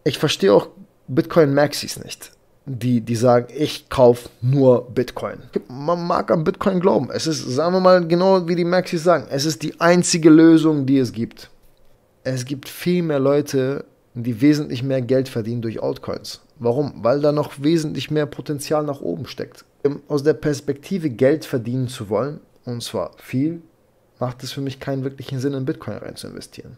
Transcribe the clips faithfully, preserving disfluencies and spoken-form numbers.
Ich verstehe auch Bitcoin-Maxis nicht, die, die sagen, ich kaufe nur Bitcoin. Man mag an Bitcoin glauben. Es ist, sagen wir mal, genau wie die Maxis sagen, es ist die einzige Lösung, die es gibt. Es gibt viel mehr Leute, die wesentlich mehr Geld verdienen durch Altcoins. Warum? Weil da noch wesentlich mehr Potenzial nach oben steckt. Aus der Perspektive, Geld verdienen zu wollen, und zwar viel, macht es für mich keinen wirklichen Sinn, in Bitcoin rein zu investieren.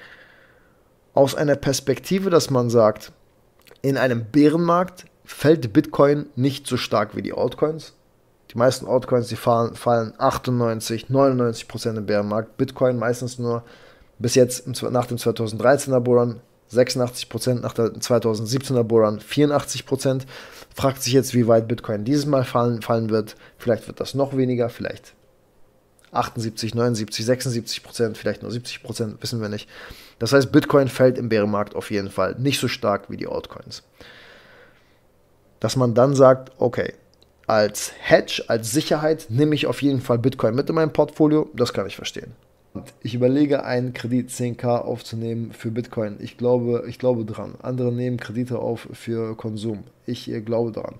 Aus einer Perspektive, dass man sagt, in einem Bärenmarkt fällt Bitcoin nicht so stark wie die Altcoins. Die meisten Altcoins, die fallen, fallen achtundneunzig, neunundneunzig Prozent im Bärenmarkt. Bitcoin meistens nur bis jetzt nach dem zweitausenddreizehner Bullrun sechsundachtzig Prozent, nach der zweitausendsiebzehner Bullrun vierundachtzig Prozent. Fragt sich jetzt, wie weit Bitcoin dieses Mal fallen, fallen wird. Vielleicht wird das noch weniger, vielleicht achtundsiebzig, neunundsiebzig, sechsundsiebzig Prozent, vielleicht nur siebzig Prozent, wissen wir nicht. Das heißt, Bitcoin fällt im Bärenmarkt auf jeden Fall nicht so stark wie die Altcoins. Dass man dann sagt, okay, als Hedge, als Sicherheit nehme ich auf jeden Fall Bitcoin mit in mein Portfolio, das kann ich verstehen. Und ich überlege, einen Kredit zehntausend aufzunehmen für Bitcoin. Ich glaube, ich glaube dran. Andere nehmen Kredite auf für Konsum. Ich äh, glaube dran.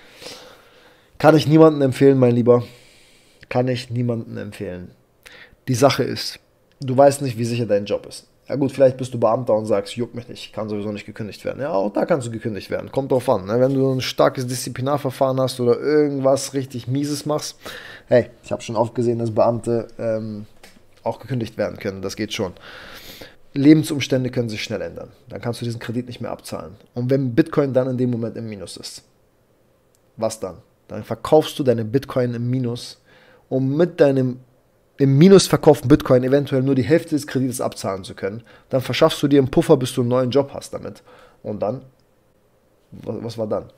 Kann ich niemandem empfehlen, mein Lieber. Kann ich niemandem empfehlen. Die Sache ist, du weißt nicht, wie sicher dein Job ist. Ja gut, vielleicht bist du Beamter und sagst, juckt mich nicht, kann sowieso nicht gekündigt werden. Ja, auch da kannst du gekündigt werden. Kommt drauf an. Ne? Wenn du ein starkes Disziplinarverfahren hast oder irgendwas richtig Mieses machst, hey, ich habe schon oft gesehen, dass Beamte ähm, auch gekündigt werden können. Das geht schon. Lebensumstände können sich schnell ändern. Dann kannst du diesen Kredit nicht mehr abzahlen. Und wenn Bitcoin dann in dem Moment im Minus ist, was dann? Dann verkaufst du deine Bitcoin im Minus, um mit deinem im Minus verkauften Bitcoin eventuell nur die Hälfte des Kredites abzahlen zu können. Dann verschaffst du dir einen Puffer, bis du einen neuen Job hast damit. Und dann? Was, was war dann?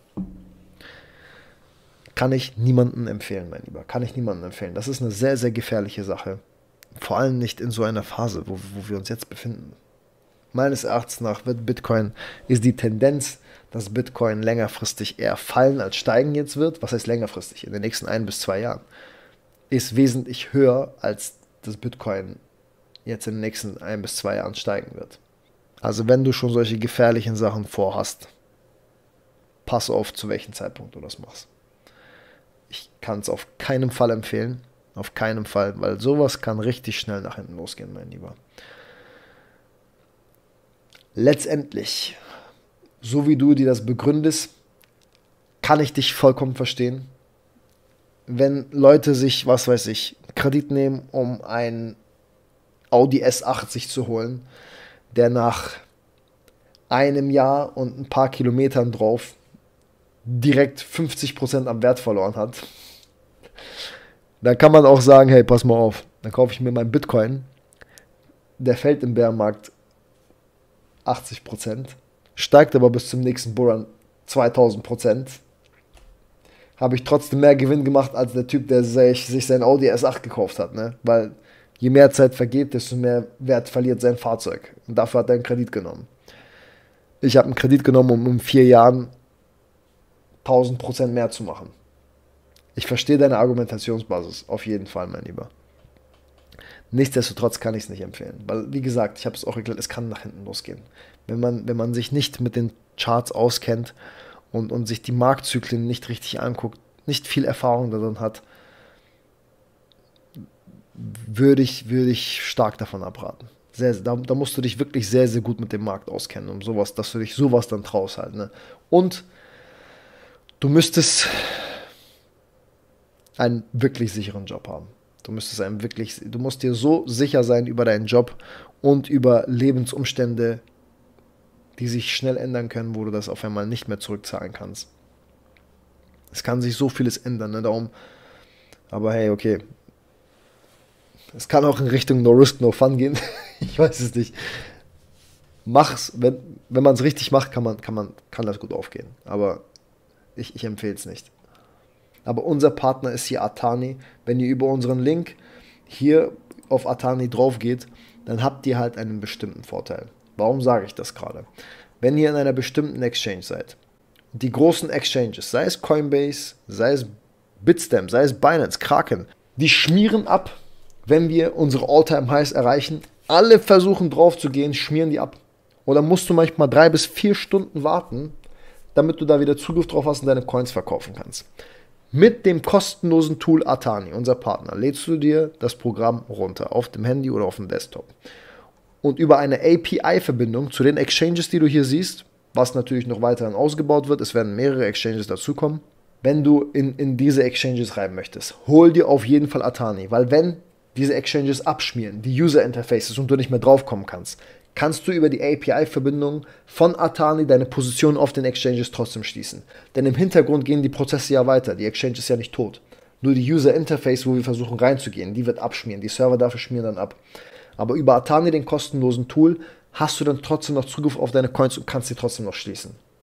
Kann ich niemandem empfehlen, mein Lieber. Kann ich niemandem empfehlen. Das ist eine sehr, sehr gefährliche Sache. Vor allem nicht in so einer Phase, wo, wo wir uns jetzt befinden. Meines Erachtens nach wird Bitcoin, ist die Tendenz, dass Bitcoin längerfristig eher fallen als steigen jetzt wird. Was heißt längerfristig? In den nächsten ein bis zwei Jahren. Ist wesentlich höher, als das Bitcoin jetzt in den nächsten ein bis zwei Jahren steigen wird. Also wenn du schon solche gefährlichen Sachen vorhast, pass auf, zu welchem Zeitpunkt du das machst. Ich kann es auf keinen Fall empfehlen, auf keinen Fall, weil sowas kann richtig schnell nach hinten losgehen, mein Lieber. Letztendlich, so wie du dir das begründest, kann ich dich vollkommen verstehen. Wenn Leute sich, was weiß ich, Kredit nehmen, um einen Audi S acht sich zu holen, der nach einem Jahr und ein paar Kilometern drauf direkt fünfzig Prozent am Wert verloren hat, dann kann man auch sagen, hey, pass mal auf, dann kaufe ich mir meinen Bitcoin, der fällt im Bärenmarkt achtzig Prozent, steigt aber bis zum nächsten Bullrun zweitausend Prozent, habe ich trotzdem mehr Gewinn gemacht als der Typ, der sich, sich sein Audi S acht gekauft hat. Ne? Weil je mehr Zeit vergeht, desto mehr Wert verliert sein Fahrzeug. Und dafür hat er einen Kredit genommen. Ich habe einen Kredit genommen, um in vier Jahren tausend Prozent mehr zu machen. Ich verstehe deine Argumentationsbasis, auf jeden Fall, mein Lieber. Nichtsdestotrotz kann ich es nicht empfehlen. Weil, wie gesagt, ich habe es auch erklärt, es kann nach hinten losgehen. Wenn man, wenn man sich nicht mit den Charts auskennt, Und, und sich die Marktzyklen nicht richtig anguckt, nicht viel Erfahrung darin hat, würde ich, würde ich stark davon abraten. Sehr, da, da musst du dich wirklich sehr, sehr gut mit dem Markt auskennen, um sowas, dass du dich sowas dann traust halt. Ne? Und du müsstest einen wirklich sicheren Job haben. Du müsstest einen wirklich, du musst dir so sicher sein über deinen Job und über Lebensumstände, die sich schnell ändern können, wo du das auf einmal nicht mehr zurückzahlen kannst. Es kann sich so vieles ändern, ne? Darum, aber hey, okay. Es kann auch in Richtung No Risk, No Fun gehen. Ich weiß es nicht. Mach's, wenn, wenn man es richtig macht, kann man, kann man, kann das gut aufgehen. Aber ich, ich empfehle es nicht. Aber unser Partner ist hier Atani. Wenn ihr über unseren Link hier auf Atani drauf geht, dann habt ihr halt einen bestimmten Vorteil. Warum sage ich das gerade? Wenn ihr in einer bestimmten Exchange seid, die großen Exchanges, sei es Coinbase, sei es Bitstamp, sei es Binance, Kraken, die schmieren ab, wenn wir unsere All-Time-Highs erreichen. Alle versuchen drauf zu gehen, schmieren die ab. Oder musst du manchmal drei bis vier Stunden warten, damit du da wieder Zugriff drauf hast und deine Coins verkaufen kannst. Mit dem kostenlosen Tool Atani, unser Partner, lädst du dir das Programm runter, auf dem Handy oder auf dem Desktop. Und über eine A P I-Verbindung zu den Exchanges, die du hier siehst, was natürlich noch weiterhin ausgebaut wird, es werden mehrere Exchanges dazukommen, wenn du in, in diese Exchanges rein möchtest, hol dir auf jeden Fall Atani, weil wenn diese Exchanges abschmieren, die User Interfaces und du nicht mehr draufkommen kannst, kannst du über die A P I-Verbindung von Atani deine Position auf den Exchanges trotzdem schließen. Denn im Hintergrund gehen die Prozesse ja weiter, die Exchange ist ja nicht tot. Nur die User Interface, wo wir versuchen reinzugehen, die wird abschmieren, die Server dafür schmieren dann ab. Aber über Atani, den kostenlosen Tool, hast du dann trotzdem noch Zugriff auf deine Coins und kannst sie trotzdem noch schließen.